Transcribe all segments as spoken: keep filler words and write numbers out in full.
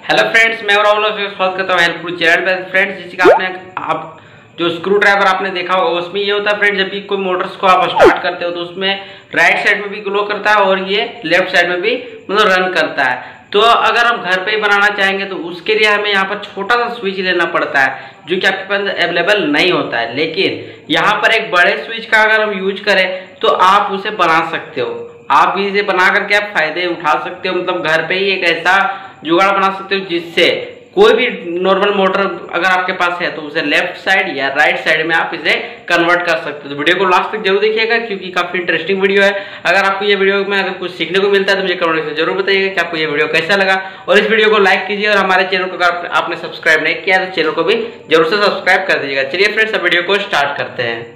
Hello friends, मैं राहुल स्वागत करता हूँ हेल्पफुल चैनल पे। फ्रेंड्स, जैसे कि आपने आप जो स्क्रू ड्राइवर आपने देखा होगा उसमें ये होता है फ्रेंड्स, जब भी कोई मोटर्स को आप स्टार्ट करते हो तो उसमें राइट साइड में भी ग्लो करता है और ये लेफ्ट साइड में भी मतलब रन करता है। तो अगर हम घर पे ही बनाना चाहेंगे तो उसके लिए हमें यहाँ पर छोटा सा स्विच लेना पड़ता है जो कि आपके पास अवेलेबल नहीं होता है। लेकिन यहाँ पर एक बड़े स्विच का अगर हम यूज करें तो आप उसे बना सकते हो। आप भी इसे बना करके आप फायदे उठा सकते हो, मतलब घर पे ही एक ऐसा जुगाड़ बना सकते हो जिससे कोई भी नॉर्मल मोटर अगर आपके पास है तो उसे लेफ्ट साइड या राइट साइड में आप इसे कन्वर्ट कर सकते हो। तो वीडियो को लास्ट तक जरूर देखिएगा क्योंकि काफी इंटरेस्टिंग वीडियो है। अगर आपको ये वीडियो में अगर कुछ सीखने को मिलता है तो मुझे कमेंट में जरूर बताइएगा कि आपको ये वीडियो कैसा लगा, और इस वीडियो को लाइक कीजिए और हमारे चैनल को अगर आपने सब्सक्राइब नहीं किया तो चैनल को भी जरूर से सब्सक्राइब कर दीजिएगा। चलिए फ्रेंड्स, अब वीडियो को स्टार्ट करते हैं।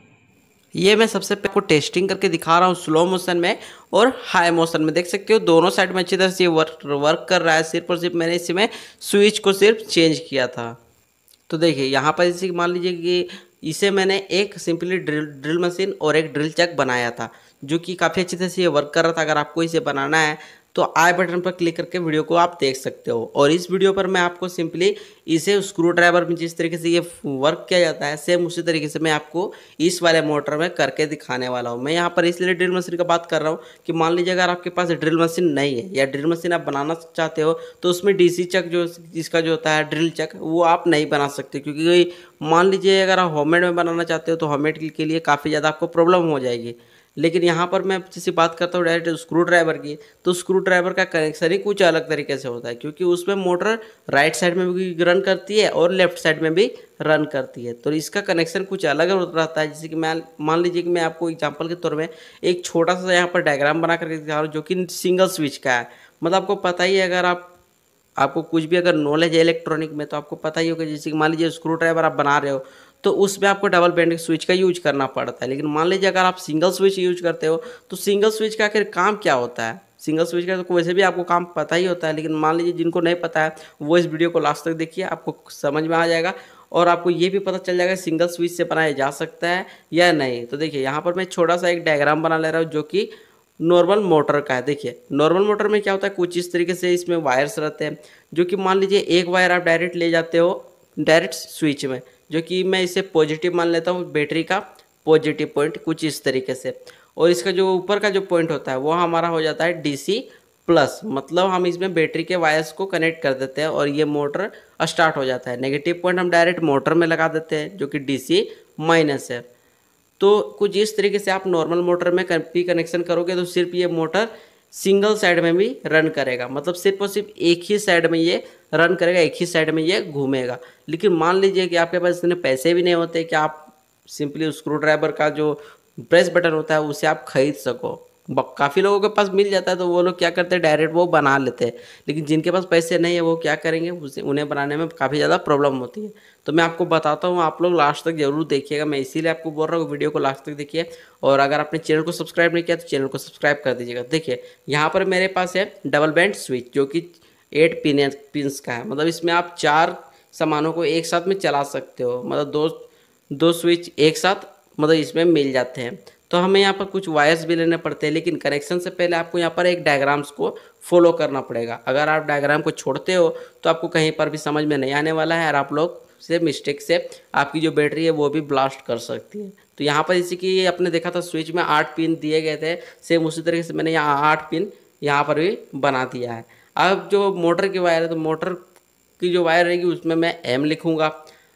ये मैं सबसे पहले आपको टेस्टिंग करके दिखा रहा हूँ स्लो मोशन में और हाई मोशन में। देख सकते हो दोनों साइड में अच्छी तरह से वर्क वर्क कर रहा है। सिर्फ और सिर्फ मैंने इसमें स्विच को सिर्फ चेंज किया था। तो देखिए यहाँ पर जैसे मान लीजिए कि इसे मैंने एक सिंपली ड्रिल ड्रिल मशीन और एक ड्रिल चक बनाया था जो कि काफ़ी अच्छी तरह से ये वर्क कर रहा था। अगर आपको इसे बनाना है तो आई बटन पर क्लिक करके वीडियो को आप देख सकते हो। और इस वीडियो पर मैं आपको सिंपली इसे स्क्रू ड्राइवर में जिस तरीके से ये वर्क किया जाता है सेम उसी तरीके से मैं आपको इस वाले मोटर में करके दिखाने वाला हूँ। मैं यहाँ पर इसलिए ड्रिल मशीन का बात कर रहा हूँ कि मान लीजिए अगर आपके पास ड्रिल मशीन नहीं है या ड्रिल मशीन आप बनाना चाहते हो तो उसमें डीसी चक जो इसका जो होता है ड्रिल चक वो आप नहीं बना सकते, क्योंकि मान लीजिए अगर आप होममेड में बनाना चाहते हो तो होममेड के लिए काफ़ी ज़्यादा आपको प्रॉब्लम हो जाएगी। लेकिन यहाँ पर मैं जैसे बात करता हूँ डायरेक्ट स्क्रू ड्राइवर की, तो स्क्रू ड्राइवर का कनेक्शन ही कुछ अलग तरीके से होता है क्योंकि उसमें मोटर राइट साइड में भी रन करती है और लेफ्ट साइड में भी रन करती है। तो इसका कनेक्शन कुछ अलग रहता है। जैसे कि मैं मान लीजिए कि मैं आपको एग्जांपल के तौर में एक छोटा सा यहाँ पर डायग्राम बना करके दिखा रहा हूँ जो कि सिंगल स्विच का है। मतलब आपको पता ही है, अगर आप आपको कुछ भी अगर नॉलेज है इलेक्ट्रॉनिक में तो आपको पता ही होगा। जैसे कि मान लीजिए स्क्रू ड्राइवर आप बना रहे हो तो उसमें आपको डबल बैंड स्विच का यूज करना पड़ता है। लेकिन मान लीजिए अगर आप सिंगल स्विच यूज करते हो तो सिंगल स्विच का आखिर काम क्या होता है। सिंगल स्विच का तो वैसे भी आपको काम पता ही होता है, लेकिन मान लीजिए जिनको नहीं पता है वो इस वीडियो को लास्ट तक देखिए, आपको समझ में आ जाएगा और आपको ये भी पता चल जाएगा सिंगल स्विच से बनाया जा सकता है या नहीं। तो देखिए यहाँ पर मैं छोटा सा एक डायग्राम बना ले रहा हूँ जो कि नॉर्मल मोटर का है। देखिए नॉर्मल मोटर में क्या होता है, कुछ इस तरीके से इसमें वायर्स रहते हैं जो कि मान लीजिए एक वायर आप डायरेक्ट ले जाते हो डायरेक्ट स्विच में, जो कि मैं इसे पॉजिटिव मान लेता हूँ, बैटरी का पॉजिटिव पॉइंट कुछ इस तरीके से। और इसका जो ऊपर का जो पॉइंट होता है वो हमारा हो जाता है डीसी प्लस, मतलब हम इसमें बैटरी के वायर्स को कनेक्ट कर देते हैं और ये मोटर स्टार्ट हो जाता है। नेगेटिव पॉइंट हम डायरेक्ट मोटर में लगा देते हैं जो कि डीसी माइनस है। तो कुछ इस तरीके से आप नॉर्मल मोटर में भी कनेक्शन करोगे तो सिर्फ ये मोटर सिंगल साइड में भी रन करेगा, मतलब सिर्फ और सिर्फ एक ही साइड में ये रन करेगा, एक ही साइड में ये घूमेगा। लेकिन मान लीजिए कि आपके पास इतने पैसे भी नहीं होते कि आप सिंपली स्क्रू ड्राइवर का जो प्रेस बटन होता है उसे आप खरीद सको। काफ़ी लोगों के पास मिल जाता है तो वो लोग क्या करते हैं डायरेक्ट वो बना लेते हैं। लेकिन जिनके पास पैसे नहीं है वो क्या करेंगे, उसे उन्हें बनाने में काफ़ी ज़्यादा प्रॉब्लम होती है। तो मैं आपको बताता हूँ, आप लोग लास्ट तक जरूर देखिएगा। मैं इसीलिए आपको बोल रहा हूँ वीडियो को लास्ट तक देखिए, और अगर आपने चैनल को सब्सक्राइब नहीं किया तो चैनल को सब्सक्राइब कर दीजिएगा। देखिए यहाँ पर मेरे पास है डबल बैंड स्विच जो कि एट पिन पिंस का है, मतलब इसमें आप चार सामानों को एक साथ में चला सकते हो, मतलब दो दो स्विच एक साथ मतलब इसमें मिल जाते हैं। तो हमें यहाँ पर कुछ वायर्स भी लेने पड़ते हैं, लेकिन कनेक्शन से पहले आपको यहाँ पर एक डायग्राम्स को फॉलो करना पड़ेगा। अगर आप डायग्राम को छोड़ते हो तो आपको कहीं पर भी समझ में नहीं आने वाला है और आप लोग से मिस्टेक से आपकी जो बैटरी है वो भी ब्लास्ट कर सकती है। तो यहाँ पर जैसे कि आपने देखा था स्विच में आठ पिन दिए गए थे, सेम उसी तरीके से मैंने यहाँ आठ पिन यहाँ पर भी बना दिया है। अब जो मोटर की वायर है तो मोटर की जो वायर रहेगी उसमें मैं एम लिखूँगा।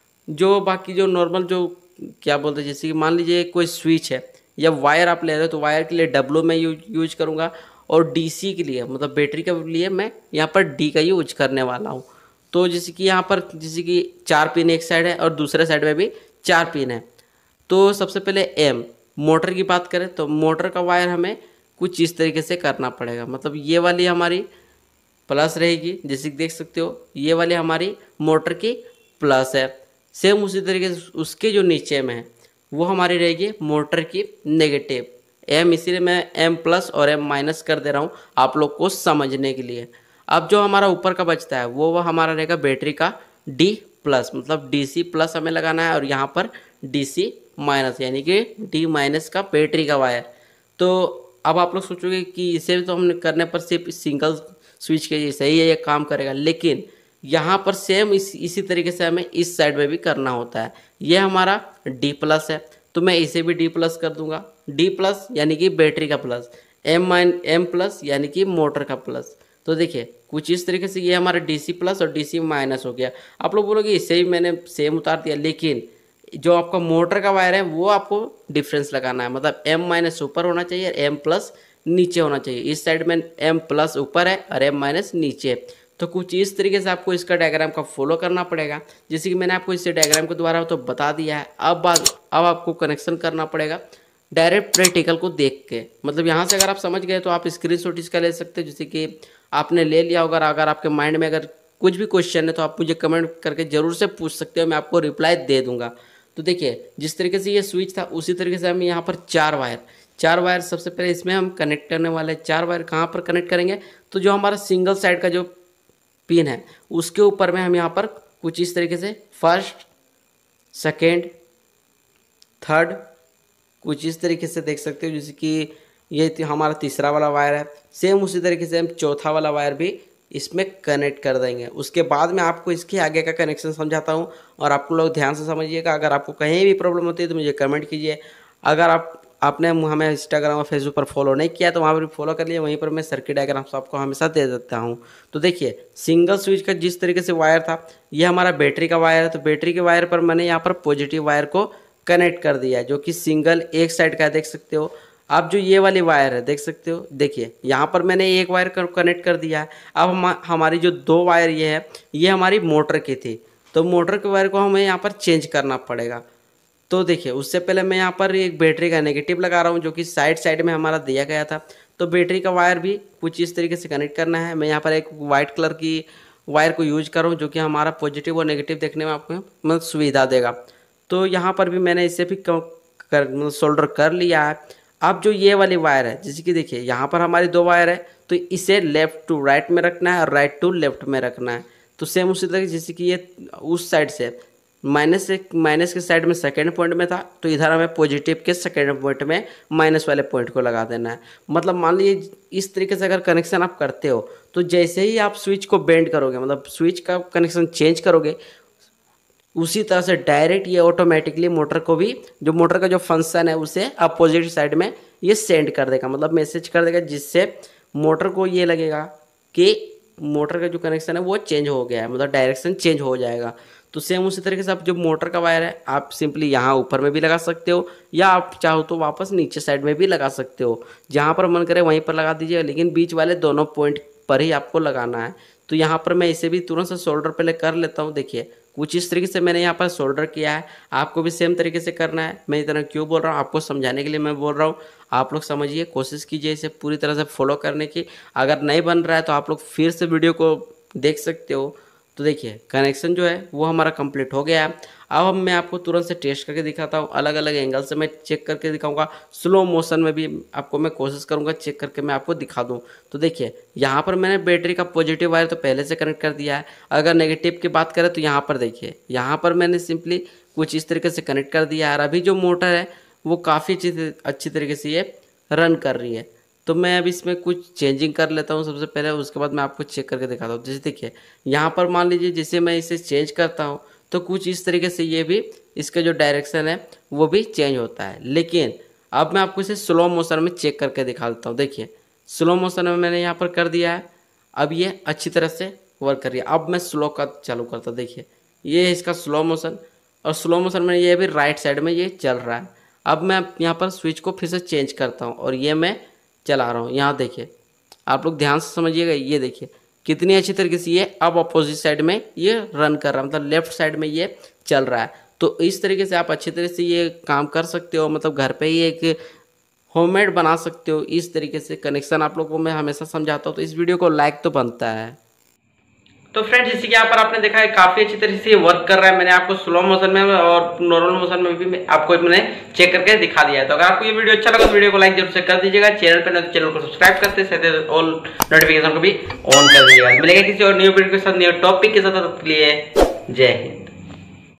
जो बाकी जो नॉर्मल जो क्या बोलते हैं, जैसे कि मान लीजिए कोई स्विच है या वायर आप ले रहे हो तो वायर के लिए डब्ल्यू में यूज यूज करूँगा, और डीसी के लिए मतलब बैटरी के लिए मैं यहाँ पर डी का यूज करने वाला हूँ। तो जैसे कि यहाँ पर जैसे कि चार पिन एक साइड है और दूसरे साइड में भी चार पिन है। तो सबसे पहले एम मोटर की बात करें तो मोटर का वायर हमें कुछ इस तरीके से करना पड़ेगा, मतलब ये वाली हमारी प्लस रहेगी, जैसे कि देख सकते हो ये वाली हमारी मोटर की प्लस है। सेम उसी तरीके से उसके जो नीचे में है वो हमारी रहेगी मोटर की नेगेटिव एम, इसीलिए मैं एम प्लस और एम माइनस कर दे रहा हूँ आप लोग को समझने के लिए। अब जो हमारा ऊपर का बचता है वो वो हमारा रहेगा बैटरी का डी प्लस, मतलब डीसी प्लस हमें लगाना है और यहाँ पर डीसी माइनस, यानी कि डी माइनस का बैटरी का वायर। तो अब आप लोग सोचोगे कि इसे तो हमने करने पर सिर्फ सिंगल स्विच के जैसे ही ये काम करेगा। लेकिन यहाँ पर सेम इस इसी तरीके से हमें इस साइड में भी करना होता है। ये हमारा डी प्लस है, तो मैं इसे भी डी प्लस कर दूंगा। डी प्लस यानी कि बैटरी का plus, M minus M plus यानी कि मोटर का प्लस। तो देखिए कुछ इस तरीके से ये हमारा डीसी प्लस और डीसी माइनस हो गया। आप लोग बोलोगे इससे ही मैंने सेम उतार दिया, लेकिन जो आपका मोटर का वायर है वो आपको डिफरेंस लगाना है। मतलब एम माइनस ऊपर होना चाहिए, एम प्लस नीचे होना चाहिए। इस साइड में एम प्लस ऊपर है और एम माइनस नीचे। तो कुछ इस तरीके से आपको इसका डायग्राम का फॉलो करना पड़ेगा, जैसे कि मैंने आपको इससे डायग्राम के द्वारा तो बता दिया है। अब बात अब आपको कनेक्शन करना पड़ेगा डायरेक्ट प्रैक्टिकल को देख के। मतलब यहाँ से अगर आप समझ गए तो आप स्क्रीनशॉट इसका ले सकते हैं, जैसे कि आपने ले लिया होगा। अगर आपके माइंड में अगर कुछ भी क्वेश्चन है तो आप मुझे कमेंट करके ज़रूर से पूछ सकते हो, मैं आपको रिप्लाई दे दूंगा। तो देखिए जिस तरीके से ये स्विच था उसी तरीके से हम यहाँ पर चार वायर चार वायर सबसे पहले इसमें हम कनेक्ट करने वाले हैं। चार वायर कहाँ पर कनेक्ट करेंगे, तो जो हमारा सिंगल साइड का जो पिन है उसके ऊपर में हम यहाँ पर कुछ इस तरीके से फर्स्ट, सेकेंड, थर्ड, कुछ इस तरीके से देख सकते हो। जैसे कि ये हमारा तीसरा वाला वायर है, सेम उसी तरीके से हम चौथा वाला वायर भी इसमें कनेक्ट कर देंगे। उसके बाद मैं आपको इसके आगे का कनेक्शन समझाता हूँ और आप लोग ध्यान से समझिएगा। अगर आपको कहीं भी प्रॉब्लम होती है तो मुझे कमेंट कीजिए। अगर आप आपने हमें इंस्टाग्राम और फेसबुक पर फॉलो नहीं किया तो वहाँ पर भी फॉलो कर लिए, वहीं पर मैं सर्किट डायग्राम आपको हमेशा दे देता हूँ। तो देखिए सिंगल स्विच का जिस तरीके से वायर था ये हमारा बैटरी का वायर है, तो बैटरी के वायर पर मैंने यहाँ पर पॉजिटिव वायर को कनेक्ट कर दिया है, जो कि सिंगल एक साइड का है, देख सकते हो। अब जो ये वाली वायर है देख सकते हो, देखिए यहाँ पर मैंने एक वायर कनेक्ट कर दिया है। अब हम हमारी जो दो वायर ये है ये हमारी मोटर की थी, तो मोटर के वायर को हमें यहाँ पर चेंज करना पड़ेगा। तो देखिए उससे पहले मैं यहाँ पर एक बैटरी का नेगेटिव लगा रहा हूँ, जो कि साइड साइड में हमारा दिया गया था। तो बैटरी का वायर भी कुछ इस तरीके से कनेक्ट करना है। मैं यहाँ पर एक वाइट कलर की वायर को यूज कर रहा हूँ, जो कि हमारा पॉजिटिव और नेगेटिव देखने में आपको मतलब सुविधा देगा। तो यहाँ पर भी मैंने इसे भी कर मतलब सोल्डर कर लिया है। अब जो ये वाली वायर है, जैसे कि देखिए यहाँ पर हमारी दो वायर है, तो इसे लेफ्ट टू राइट में रखना है और राइट टू लेफ्ट में रखना है। तो सेम उसी तरह जैसे कि ये उस साइड से माइनस से माइनस के साइड में सेकेंड पॉइंट में था, तो इधर हमें पॉजिटिव के सेकेंड पॉइंट में माइनस वाले पॉइंट को लगा देना है। मतलब मान लीजिए इस तरीके से अगर कनेक्शन आप करते हो तो जैसे ही आप स्विच को बेंड करोगे, मतलब स्विच का कनेक्शन चेंज करोगे, उसी तरह से डायरेक्ट ये ऑटोमेटिकली मोटर को भी, जो मोटर का जो फंक्शन है उसे अपोजिट साइड में ये सेंड कर देगा, मतलब मैसेज कर देगा, जिससे मोटर को ये लगेगा कि मोटर का जो कनेक्शन है वो चेंज हो गया है, मतलब डायरेक्शन चेंज हो जाएगा। तो सेम उसी तरीके से आप जो मोटर का वायर है आप सिंपली यहाँ ऊपर में भी लगा सकते हो, या आप चाहो तो वापस नीचे साइड में भी लगा सकते हो, जहाँ पर मन करे वहीं पर लगा दीजिए, लेकिन बीच वाले दोनों पॉइंट पर ही आपको लगाना है। तो यहाँ पर मैं इसे भी तुरंत से सोल्डर पहले कर लेता हूँ। देखिए कुछ इस तरीके से मैंने यहाँ पर सोल्डर किया है, आपको भी सेम तरीके से करना है। मैं इतना क्यों बोल रहा हूँ, आपको समझाने के लिए मैं बोल रहा हूँ। आप लोग समझिए, कोशिश कीजिए इसे पूरी तरह से फॉलो करने की। अगर नहीं बन रहा है तो आप लोग फिर से वीडियो को देख सकते हो। तो देखिए कनेक्शन जो है वो हमारा कंप्लीट हो गया है। अब मैं आपको तुरंत से टेस्ट करके दिखाता हूँ, अलग अलग एंगल से मैं चेक करके दिखाऊंगा, स्लो मोशन में भी आपको मैं कोशिश करूँगा चेक करके मैं आपको दिखा दूँ। तो देखिए यहाँ पर मैंने बैटरी का पॉजिटिव वायर तो पहले से कनेक्ट कर दिया है। अगर नेगेटिव की बात करें तो यहाँ पर देखिए, यहाँ पर मैंने सिंपली कुछ इस तरीके से कनेक्ट कर दिया है। और अभी जो मोटर है वो काफ़ी अच्छी अच्छी तरीके से ये रन कर रही है। तो मैं अब इसमें कुछ चेंजिंग कर लेता हूँ सबसे पहले, उसके बाद मैं आपको चेक करके दिखाता हूँ। जैसे देखिए यहाँ पर मान लीजिए जैसे मैं इसे चेंज करता हूँ तो कुछ इस तरीके से ये भी इसका जो डायरेक्शन है वो भी चेंज होता है। लेकिन अब मैं आपको इसे स्लो मोशन में चेक करके दिखा देता हूँ। देखिए स्लो मोशन में मैंने यहाँ पर कर दिया है, अब ये अच्छी तरह से वर्क कर रही है। अब मैं स्लो का चालू करता हूँ, देखिए ये है इसका स्लो मोशन, और स्लो मोशन में ये भी राइट साइड में ये चल रहा है। अब मैं यहाँ पर स्विच को फिर से चेंज करता हूँ और ये मैं चला रहा हूँ। यहाँ देखिए आप लोग ध्यान से समझिएगा, ये देखिए कितनी अच्छी तरीके से ये अब अपोजिट साइड में ये रन कर रहा है, मतलब लेफ्ट साइड में ये चल रहा है। तो इस तरीके से आप अच्छी तरह से ये काम कर सकते हो, मतलब घर पे ही एक होममेड बना सकते हो। इस तरीके से कनेक्शन आप लोगों को मैं हमेशा समझाता हूँ, तो इस वीडियो को लाइक तो बनता है। तो फ्रेंड्स जैसे कि यहाँ पर आपने देखा है काफी अच्छी तरह से वर्क कर रहा है। मैंने आपको स्लो मोशन में और नॉर्मल मोशन में भी आपको मैंने चेक करके दिखा दिया है। तो अगर आपको ये वीडियो अच्छा लगा तो वीडियो को लाइक जरूर से कर दीजिएगा। चैनल पर नहीं तो चैनल को सब्सक्राइब करते साथ ऑल नोटिफिकेशन को भी ऑन कर दीजिएगा। मिलेगा किसी और न्यू वीडियो के साथ, न्यू टॉपिक के साथ। तब तक के लिए जय हिंद।